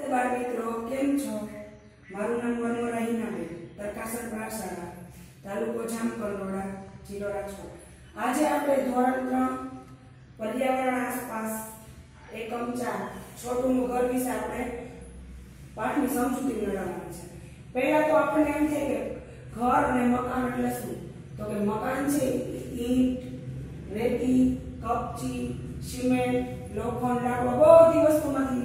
બાળ મિત્રો કેમ છો? મારું નામ વરમોરા હિનાબેન, તરકાસર પ્રાર્થના, તાલુકો જામકંડોળા, જિલ્લો રાજકોટ. આજે આપણે ધોરણ 3 પર્યાવરણ આસપાસ એકમ 4 છોટુનું ઘર વિશે આપણે પાઠની સમજૂતી મેળવવાની છે. પહેલા તો આપણને એમ થાય કે ઘર અને મકાન એટલે શું? તો કે મકાન છે ઈંટ, રેતી, કપચી, સિમેન્ટ, લોખંડ, લાકડું બધી વસ્તુમાંથી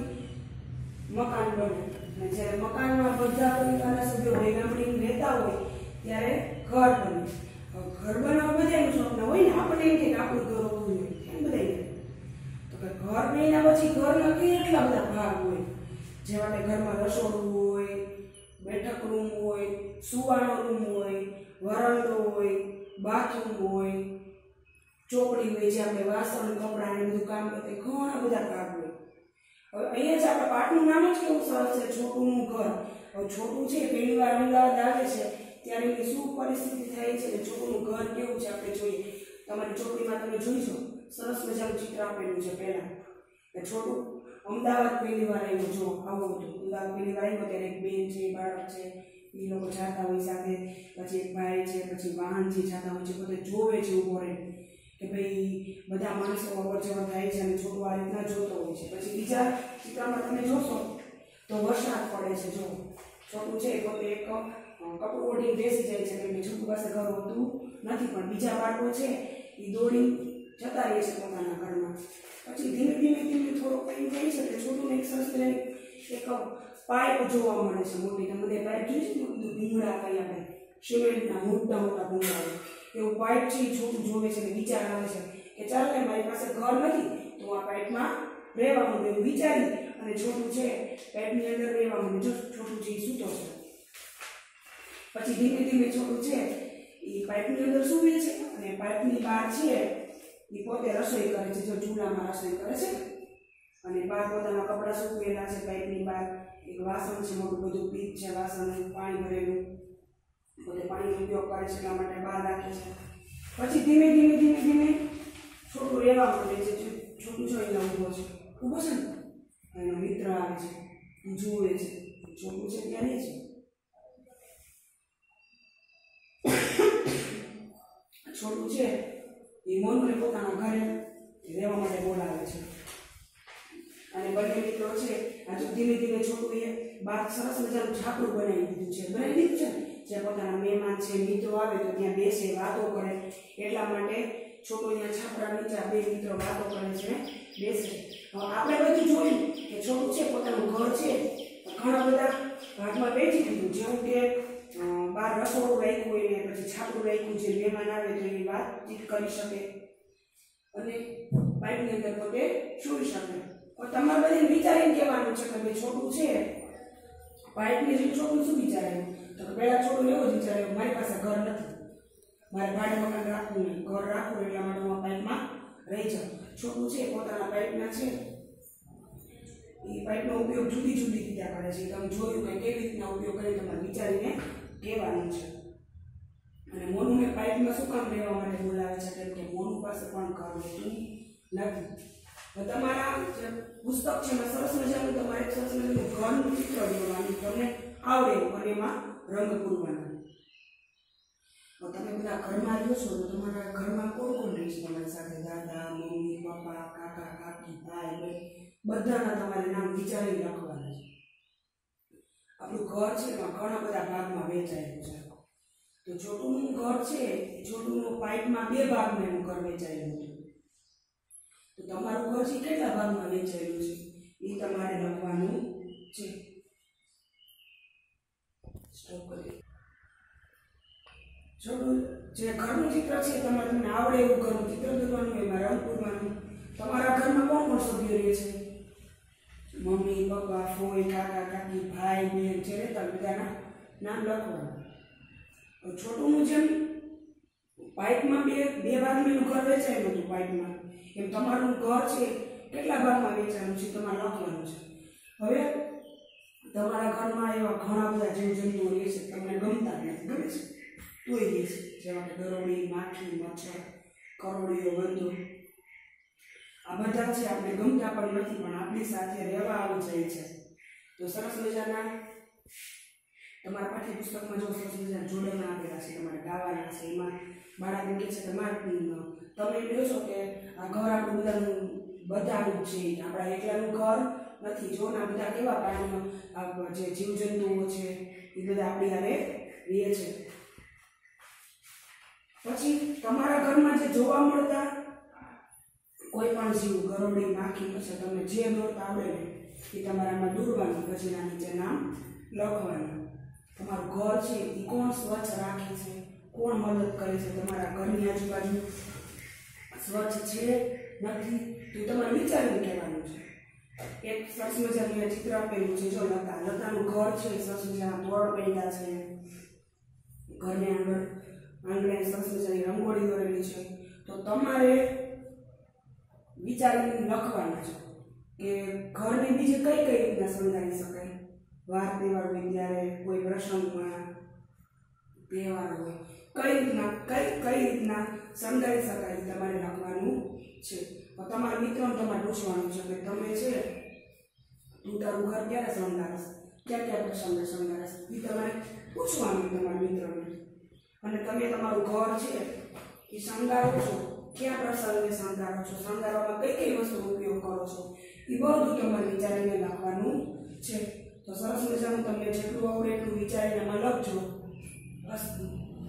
મકાન બને. અને જ્યારે મકાનમાં બધા પરિવારના સભ્યો ભેગા મળીને રહેતા હોય ત્યારે ઘર બને. ઘર બનાવવા બધાનું સ્વપ્ન હોય ને, આપણે એમ કે આપણું ઘર હોવું જોઈએ એમ બધાને. તો કે ઘર બન્યા પછી ઘરના કેટલા બધા ભાગ હોય, જેવા કે ઘરમાં રસોડું હોય, બેઠક રૂમ હોય, સુવાનો રૂમ હોય, વરંડો હોય, બાથરૂમ હોય, ચોકડી હોય જે આપણે વાસણ કપડાં ને બધું કામ કરતા ઘણા બધા ભાગ હોય. હવે અહીંયા જ આપણા પાઠનું નામ જ કેવું સરસ છે, છોટુનું ઘર. હવે છોટું છે પહેલી વાર અમદાવાદ આવે છે ત્યારે એની શું પરિસ્થિતિ થાય છે ને છોટુનું ઘર કેવું છે આપણે જોઈએ. તમારી ચોકડીમાં તમે જોઈશો સરસ મજાનું ચિત્ર આપેલું છે. પહેલા કે છોટું અમદાવાદ પહેલી વાર આવ્યો, જો આવું હતું. અમદાવાદ પહેલી વાર આવ્યો ત્યારે એક બેન છે, બાળક છે, એ લોકો જાતા હોય સાથે, પછી એક ભાઈ છે, પછી વાહન છે જાતા હોય છે, બધે જોવે છે ઉભો રહે કે ભાઈ બધા માણસો અવર જવર થાય છે અને છોટું આ રીતના જોતો હોય છે. પછી બીજા ચિત્રમાં તમે જોશો તો વરસાદ પડે છે. જો છોટું છે પોતે એક કપડું ઓઢીને બેસી જાય છે, એટલે છોટું પાસે ઘર હોતું નથી, પણ બીજા બાળકો છે એ દોડીને જતા રહે છે પોતાના ઘરમાં. પછી ધીમે ધીમે થોડો ટાઈમ જાય છે એટલે છોટુંને એક સરસ એક પાઇપ જોવા મળે છે મોટી. તમે પાઇપ જોઈ છે ને, બધું ભૂંગળા કઈ આપણે સિમેન્ટના મોટા મોટા ભૂંગળા એવું પાઇપ છે. છોટું જોવે છે ને વિચાર આવે છે કે ચાલ ને મારી પાસે ઘર નથી તો આ પાઇપમાં રહેવાનું, એવું વિચારી અને છોટું છે પાઇપની અંદર રહેવાનું. જો છોટું છે એ સૂતો છે. પછી ધીમે ધીમે છોટું છે એ પાઇપની અંદર સૂવે છે અને પાઇપની બહાર છે એ પોતે રસોઈ કરે છે. જો ચૂલામાં રસોઈ કરે છે અને બહાર પોતાના કપડાં સૂકવેલા છે. પાઇપની બહાર એક વાસણ છે, મોટું બધું પીત છે, વાસણ પાણી ભરેલું, પોતે પાણીનો ઉપયોગ કરે છે એટલા માટે બહાર રાખે છે. પછી ધીમે ધીમે છોટું રહેવા માંડે છે. છોટું જો એના ઊભો છે, ઊભો છે ને એનો મિત્ર આવે છે, જુએ છે. છોટું છે ત્યાં નહીં છે. છોટું છે એ મોનુને પોતાના ઘરે રહેવા માટે બોલાવે છે અને બંને મિત્રો છે આજુ ધીમે ધીમે છોટું એ બાર સરસ મજાનું છાપરું બનાવી દીધું છે. જે પોતાના મહેમાન છે, મિત્રો આવે તો ત્યાં બેસે, વાતો કરે. એટલા માટે છોટું અહીંયા છાપરા નીચે બે મિત્રો વાતો કરે છે, બેસે. આપણે બધું જોયું કે છોટું છે પોતાનું ઘર છે ઘણા બધા ભાગમાં વેચી દીધું. જેવું કે બહાર રસોડું રાખ્યું હોય ને પછી છાપરું રાખ્યું, જે મહેમાન આવે તો એ વાતચીત કરી શકે અને પાઇપની અંદર પોતે સૂઈ શકે. તમારે બધાને વિચારીને કહેવાનું છે કે ભાઈ છોટું છે પાઇપની જે છોટું શું વિચારે? તો પહેલા છોટું એવો જ વિચારે મારી પાસે ઘર નથી, મારે ભાડે મકાન રાખવું નહીં, ઘર રાખવું એટલા માટે હું પાઇપમાં રહી જાઉં. છોટું છે પોતાના પાઇપના છે એ પાઇપનો ઉપયોગ જુદી જુદી રીતે કરે છે. તમે જોયું કે કેવી રીતના ઉપયોગ કરી તમારે વિચારીને કહેવાનું છે. અને મોનુને પાઇપમાં શું કામ રહેવા માટે બોલાવે છે? કેમ કે મોનુ પાસે પણ ઘર હોતું નથી. તમારા જે પુસ્તક છે એમાં સરસ મજાનું તમારે સરસ મજાનું ઘરનું ચિત્ર દોરવાનું તમને આવડે અને એમાં રંગ પૂરવાના. તમે બધા ઘરમાં રહ્યો છો તો તમારા ઘરમાં કોણ કોણ રહે છે તમારી સાથે? દાદા, મમ્મી, પપ્પા, કાકા, કાકી, ભાઈ, બહેન બધાના તમારે નામ વિચારી રાખવાના છે. આપણું ઘર છે એમાં ઘણા બધા ભાગમાં વહેંચાયેલું છે. તો છોટુનું ઘર છે, છોટુનું પાઇપમાં બે ભાગમાં એનું ઘર વહેંચાયેલું છે. તો તમારું ઘર છે કેટલા ભાગમાં વહેંચાયેલું છે એ તમારે લખવાનું છે. સ્ટોપ કરી. છોટું જે ઘરનું ચિત્ર છે તમારે તમને આવડે એવું ઘરનું ચિત્ર દોરવાનું, એમાં રંગ પૂરવાનું. તમારા ઘરમાં કોણ કોણ સભ્યો રહે છે? મમ્મી, પપ્પા, ફોઈ, કાકા, કાકી, ભાઈ, બહેન છે રહેતા બધાના નામ લખવાનું. છોટુનું જેમ પાઇપમાં બે ભાગમાં એનું ઘર વેચાયેલું હતું પાઇપમાં, એમ તમારું ઘર છે કેટલા ભાગમાં વેચાયેલું છે તમારે લખવાનું છે. હવે તમારા ઘરમાં એવા ઘણા બધા જીવજંતુઓ રહે છે તમને ગમતા નથી, ગમે છે તોય રહે છે, જેવા કે દરોડી, માખી, મચ્છર, કરોડીઓ, ગંદો. આ બધા છે આપણે ગમતા પણ નથી પણ આપણી સાથે રહેવા આવી જાય છે. તો સરસ મજાના તમારા પાઠ્યપુસ્તકમાં જો સરસ મજાના જોડેમાં આપેલા છે, તમારે ગાવાના છે. એમાં બાળક એમ કહે છે કે તમે એમ કહો છો કે આ ઘર આપણું બધાનું છે, આપણા એકલાનું ઘર નથી. જો ના બધા કેવા પ્રાણીઓ, જે જીવજંતુઓ છે એ બધા આપણી હારે રહે છે. પછી તમારા ઘરમાં જે જોવા મળતા કોઈ પણ જીવ, ગરોળી, માખી, પછી તમને જે દોરતા આવડે ને એ તમારામાં દોરવાનું, પછી ના નીચે નામ લખવાનું. તમારું ઘર છે એ કોણ સ્વચ્છ રાખે છે, કોણ મદદ કરે છે, તમારા ઘરની આજુબાજુ સ્વચ્છ છે નથી, તો તમારે વિચારીને કહેવાનું છે. એક સરસ મજાનું ચિત્ર આપેલું છે, જો લતાનું ઘર છે, સરસ મજાના તોરણ પડ્યા છે, ઘરને આંગણે સરસ મજાની રંગોળી દોરેલી છે. તો તમારે વિચારીને લખવાનું છે કે ઘરને બીજી કઈ કઈ રીતના શણગારી શકાય. વાર તહેવાર હોય ત્યારે, કોઈ પ્રસંગમાં તહેવાર હોય, કઈ રીતના શણગારી શકાય તમારે લખવાનું છે. તમારા મિત્રોને તમારે પૂછવાનું છે કે તમે છે તું તારું ઘર ક્યારે શણગારશ, ક્યાં ક્યાં પ્રસંગે શણગારશ, એ તમારે પૂછવાનું તમારા મિત્રોને. અને તમે તમારું ઘર છે એ શણગારો છો, ક્યાં પ્રસંગે શણગારો છો, શણગારવામાં કઈ કઈ વસ્તુનો ઉપયોગ કરો છો, એ બધું તમારે વિચારીને લખવાનું છે. તો સરસ મજાનું તમને જેટલું આવડે એટલું વિચારીને લખજો. અસ્તુ.